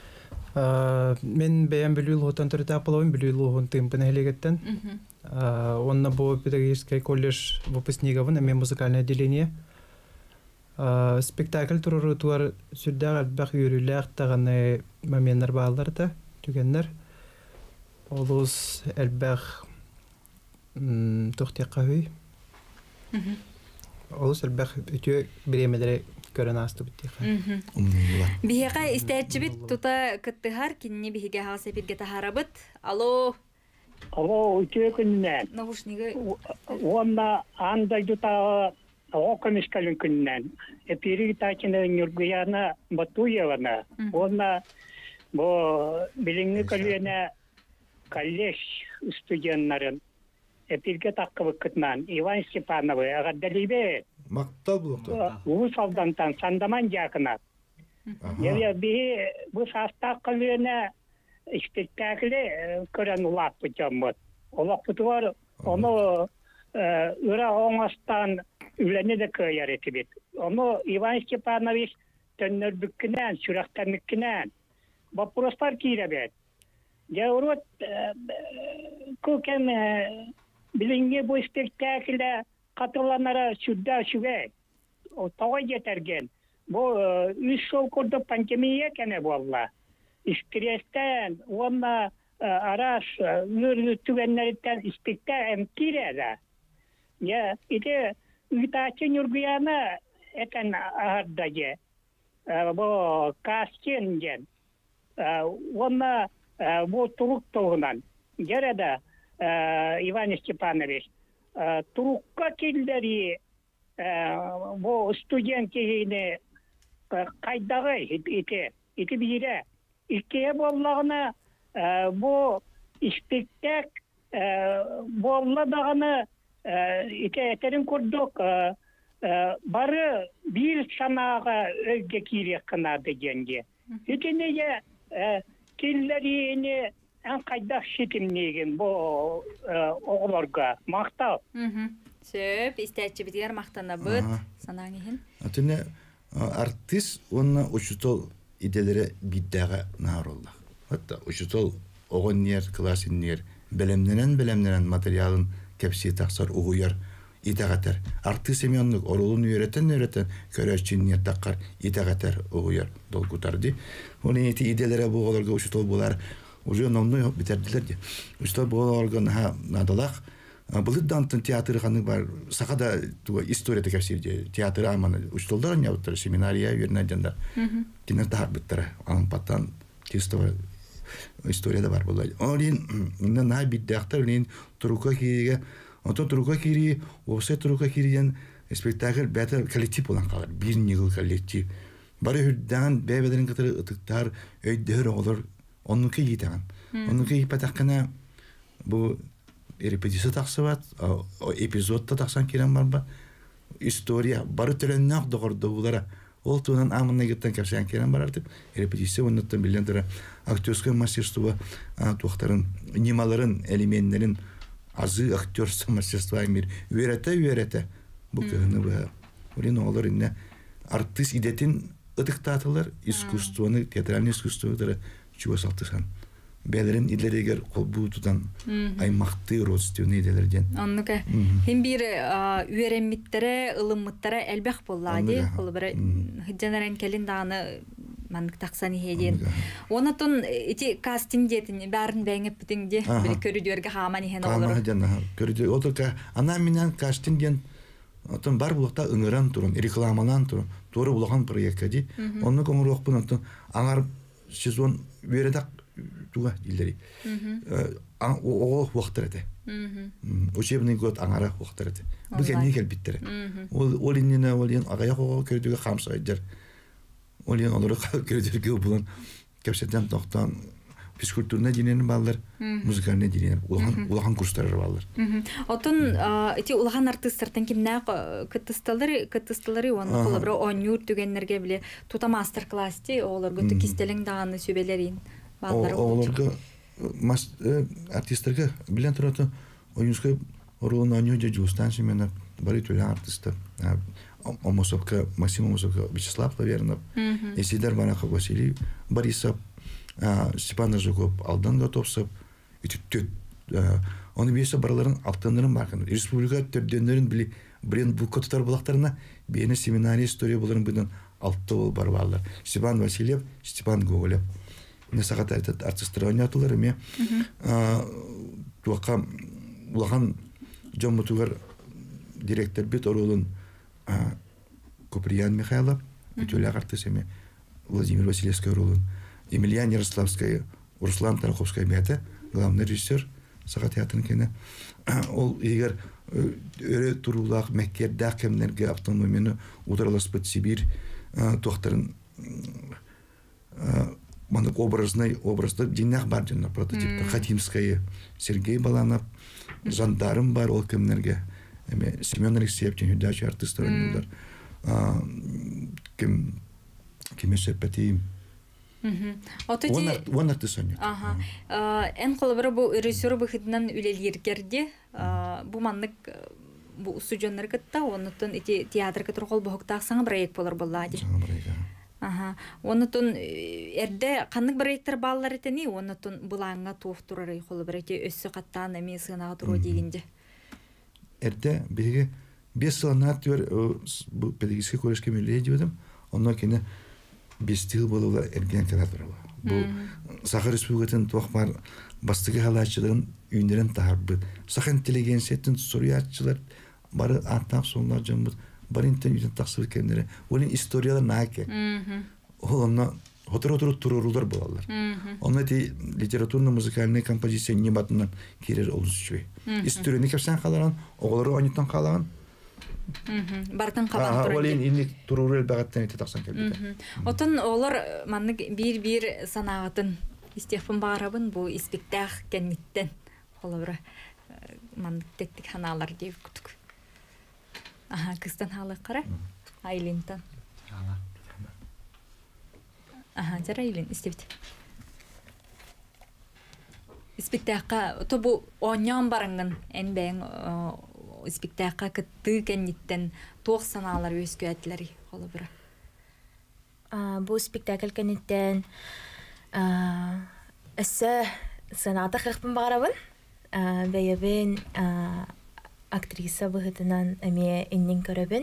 мен бәян бүлүл хотан төртак болобун бүлүл хон темпен элегеттен онна бу педагогический колледж выпускниковын эме музыкальное отделение спектакль туруру туар сүрдәг албак йөрүләр таганы моменттер бааларыда түгеннер олус элбак тохтякавый олус элбак үтө биремелери көрөн асты бит. Биһига истәчибит тута кыттыгар кинни биһиге хаса бирге тахарабыт. Алло. Алло, үтөкүннән. Наушниги. Онна анда юта оконышкалын күннән. Эпири тачына Нургияна Батуевана. Онна бо билинги калыена коллеж студентларын эпирге таккыбы кытнан Иван Степановы агаддалибе. Мактал булыкта. Улус алдантан сандаман жакына. Я би бу саста калыена спектакле көрән улап бутаммыт. Улап бутуар оны ыра оңастан үләне дә көяр этибит. Оны Иван Степанович төннөрбүккенән, сүрәктәнлеккенән вопростар кирәбәт. Я урот күкәм билинге бу спектакле катыланара сүддә шүгә. О тагы җитәргән. Бу үз шоу курды пандемия кенә булла. Истрестен, онна араш түгеннәрдән спектакль кирәдә. Я иде Витачи Нургияна экен ардage. Бу кастинген. Онна бу турук тогунан. Жереда Иван Степанович турукка килдери бу студенттигине кайдагы ите бире. Икке боллагына бу спектакль болла даганы ите этерин курдук бары бир санага өйгө кирек кына дегенге. Итинеге киллерини ан кайдак шитимнеген бу оголорга мактап. Сөп истәчибитер мактанабыт санаңыһын. Атыны артист онна учутол иделере биддага наролла. Хатта учутол огоннер классиннер белемненен материалын кепси таксар угуяр итагатер. Артист семенлык оролун үйрөтен көрөчүннер таккар итагатер угуяр долгутарды. Оны эти иделере буголорго учутол булар уже номну битердилер ди. Учутол буголорго надалак Булыддантын театры ханы бар. Сакада туга история текепсирде театр аманы учтолдар нябыттыр семинария вернадендар. Кине тарбыттыр. Анпаттан тестова история да бар булай. Олин на биддактар лин турука кириге, ото турука кири, осе турука кириден спектакль бета коллектив болан калар. Бир нигыл коллектив. Бары хүрдән бебедерин кытыры ытыктар өйдөр олор оннуки йитаган. Оннуки патаккана бу репетиция таксыбат, эпизодта таксан кирен барба. История бары төрөннөк догордуулара. Ол туунан амына геттен кепсен кирен бар артып. Репетиция оннуттан билен тора актерское мастерство туактарын, немаларын, элементтерин азы актерское мастерство мир үйрөтө. Бу кыны бу. Урин олар инне артист идетин ытыктатылар, искусствоны, театральный искусствоны чуасалтысан. Бәлерин идлерегер колбуутудан аймакты родственный иделерден. Аннука. Хим бир үйренмиттере, ылыммыттара элбэх боллади. Хол бир хыджанаран келин даганы мандык таксан иһеден. Онотун ити кастинг детин барын бәңеп битинде бир көрүдөргө хаман иһен олор. Хаман жана көрүдө отурка ана менен кастингден отун бар булакта ыңыран турун, рекламалан турун, туру булаган проектке ди. Онну коңурокпун отун аңар сезон бередак туга илдери. О вактырды. Учебный год аңара вактырды. Бу кенне келбиттер. Ол инне олен агаяк көрдүгө хамсайдыр. Олен олор көрдүгө булан кепсетен токтон физкультурна динен балдар, музыкальный динен улаган курстары балдар. Отун эти улаган артисттардан кимне кыттысталары оны колобро онюр түгеннерге биле тута мастер-классти олорго кистелең даганы сөбелерин. Олорго артисттарга билен тураты оюнскай ролун анюже жустан семена бары түле артистер. Омосовка, Максим Омосовка, Вячеслав Лавернов, Исидар Барахов, Василий Борисов, Степан Жуков, Алдан Готовсов, оны бейсе бараларын алтандырын барқын. Республика төрденлерін білен бұл көтітар бұлақтарына бейіні семинария история боларын бұдан алты ол бар балар. Степан Васильев, Степан Гоголев. Не сағат айтады артистер ойнатылар еме. Туаққа бұлаған Джон Мутугар директор бет орылын Куприян Михайлов, Тюля артистами Владимир Васильевский ролын, Емельян Ярославская, Руслан Тараховская бәті, главный режиссер Саға театрын кені. Ол егер өрі тұрулақ мәккердақ кемнерге автономияны ударласпыт Сибирь тоқтарын мандық образды деннақ бар жынна прототипті. Хатимская, Сергей Баланов, жандарым бар ол кемнерге. Семен Алексеев, жүдачы артистер ойнылар. Кеме сөппәтейім. Он артист ойнылар. Эн қолыбыры бұл режиссеры бұхытынан үлелергерде, бұл маңнық бұл студионлар кітті, онытын театр кітір қол бұхықтақ саңа проект болар болады. Саңа проект, Онытын әрді қандық проекттер балалар етені, онытын бұлаңға туық тұрары қолыбыры еті өссі қаттан әме сығынаға тұру дегенде. Әрді беге 5 сыланат төр педагогический колледжке мөлі едім, онна кені 5 жыл болуға әрген театры. Бұл Сахар Республикатын туақмар бастығы халатчыларын үйіндерін тағарбыд. Саха интеллигенциятын сориятчылар бары аттап сонлар жамбыд. Бары интен үйден тақсыр кемдері. Олин историялар нааке. Ол онна отыр-отыр тұрырулар болалар. Онна де литературно-музыкальный композиция не батынан керер олыз үшвей. Историяны кепсен қалаған, оғылары ойнеттен қалаған. Бартын қабақ тұрын. Олин инник тұрыру әлбәғаттан еті тақсан кәлбеді. Отын олар маннык бір санағытын истехпін бағарабын бұл испектақ кәнметтен. Олар маннык теттік ханалар деп күтік. Кыстан халы қара? Айлинтан. Жара Айлин, істебді. Испектаққа, то бұл оңян барыңын ән бәң спектакля кытты кенниттен тоқ саналар өскө әтләри холы бира. Бу спектакль кенниттен эссе саната хыпын барабын. Бәйәбен актриса быһытынан эме иннен көрөбүн.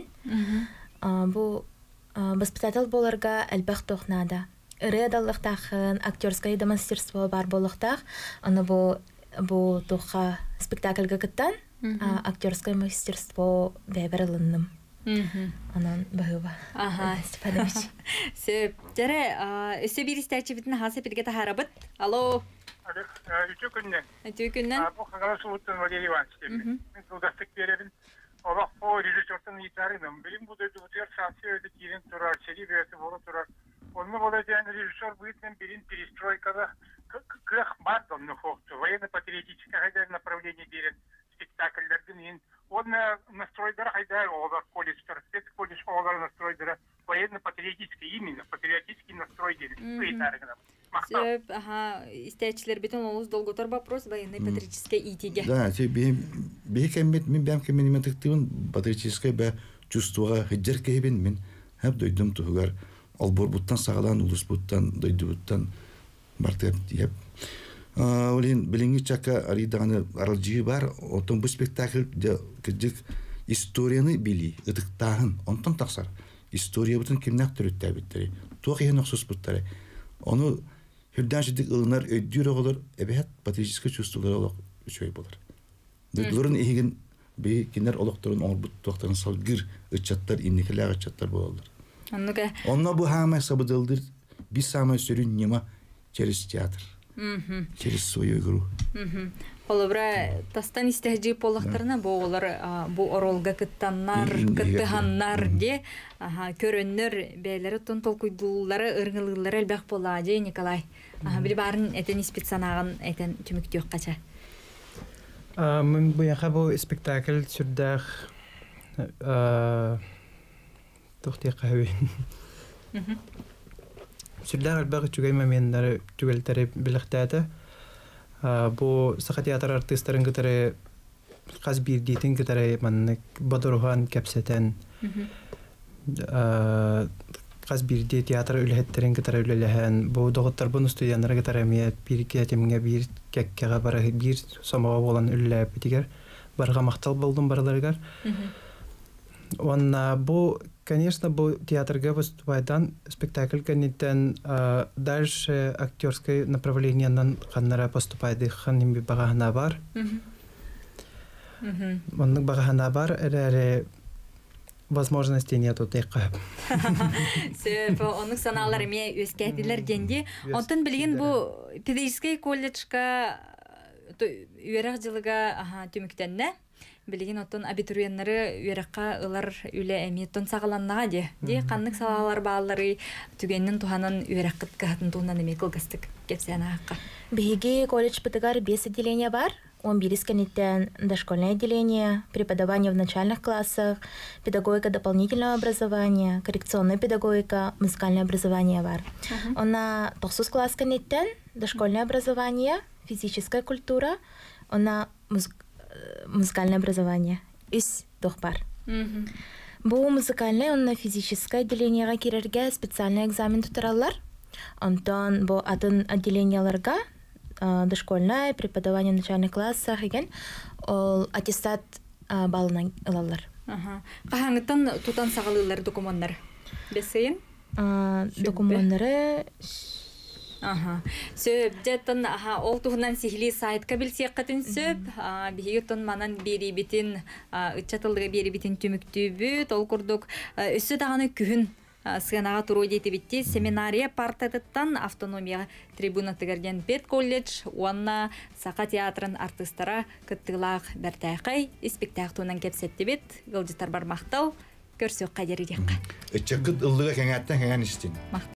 Бу воспитатель боларга әлбәх тохнада. Ыры даллыктахын актерское мастерство бар болуктах. Аны бу тоха спектакльга кыттан актерское мастерство бәбәрелиннем. Анан баһыба. Степанович. Сөп. Жара, өсө бир истәчи битне хасы бирге тахарабыт. Алло. Үчү күндөн. Үчү күндөн. Бу Хангаласулуттан Валерий Иванович. Мен кылдастык беребин. Олақ по режиссёртан итарыным. Билим бу дебютер шансы өтө кирин турар, чери бети боло турар. Онны бола ден режиссер бытен бирин перестройкада кых бардон нөхөктү. Военно-патриотическое направление берет спектакльдердин ин. Онна настройдары хайда олар колледждер, спецколледж олар настройдары военно-патриотический, именно патриотический настрой берет. Сөп, истәчилер битен олуз долготор вопрос военно-патриотическое итиге. Да, бе кеммет мен бәм кемменемен тыктыбын патриотическое бә чувствоға хиджер кейбен мен хәп дойдым туһугар албор буттан сагалан улус буттан дойду буттан бартып диеп. Олин билинги чака ариданы аралжыгы бар, отон бу спектакль кыжык историяны били, ыдыктагын, онтон таксар. История бутун кимнак төрөттә биттери. Туак ен охсус буттары. Оны хүрдәнчидик ылынар өйдүр оголор, эбет патриотическое чувстволар олок үчөй болар. Дөлөрүн ийген бе кинер олокторун орбут токтарын салгыр ычаттар, инникелер ычаттар болалар. Онна бу хама сабыдылдыр, бис сама сөрүн нема через театр. Через свою игру. Олыбра тастан истәҗи полактарына боолар бу оролга кыттаннар, кыттыганнар де, көрөннөр бәйләре тон толкуйдуллары, ыргылылары әлбәк болады, Николай. Били барын этен спецсанаган этен түмүктүк кача. Мен бу яка бу спектакль сүрдәх тохти кавы. Сүрдәр әлбәк түгәй моментлары түгәлтәре билектәте. Бу саха театр артистларын гытары каз бир дейтин гытары маннык Бадурхан кәпсәтән. Каз бир де театр үләһәттерин гытары үләләһән. Бу догыттар бу студентлар гытары мия бир кәтемгә бир кәккәгә бара бир самага булган үләп битигәр барга мактал булдым барларга. Онна бу, конечно, бу театрга выступайдан спектакль кеннитен дальше актерское направлениеннан ханнара поступайды ханними багана бар. Онны багана бар, эре возможностей нету текка. Сөп, оның саналары ме өскәтілер денде. Онтын білген бұл педагогический колледжка үйерақ жылыға түміктенне. Білген оттон абитуриеннары үйераққа ылар үлі әметтон сағаланнаға де. Қаннық салалар бағалары түгеннің туханын үйераққыт қағатын туғынан әме қылғыстық кепсияна аққа. Беги колледж пытыгар 5 отделения бар. Он бирисканиттен дошкольное отделение, преподавание в начальных классах, педагогика дополнительного образования, коррекционная педагогика, музыкальное образование бар. Он на тохсус класс каниттен дошкольное образование, физическая культура, он на музыкальное образование. Из тох бар. Бу музыкальное, он на физическое отделение кирерге специальный экзамен тутаралар. Антон бу атын отделенияларга дошкольное преподавание в начальных классах igen ол аттестат балынан алалар. Қахаңыттан тутан сағалылар документтар. Бесейін? Документтары Сөп, жеттін ол туғынан сихили сайтқа білсек қатын сөп, бігеттін манан бері бітін, үтчатылығы бері бітін түмікті бүт, ол күрдік өсі дағаны күхін сынаға тұру дейті бітті. Семинария партатыттан автономия трибунатыгерген Пет колледж, онна Сақа театрын артыстара күттілақ бәртәқай, спектақтуынан кепсетті бет, ғылжытар бар мақтал, көрсек қадері деққа. Үтчақыт ұлдыға кәңәттен кәңән істен.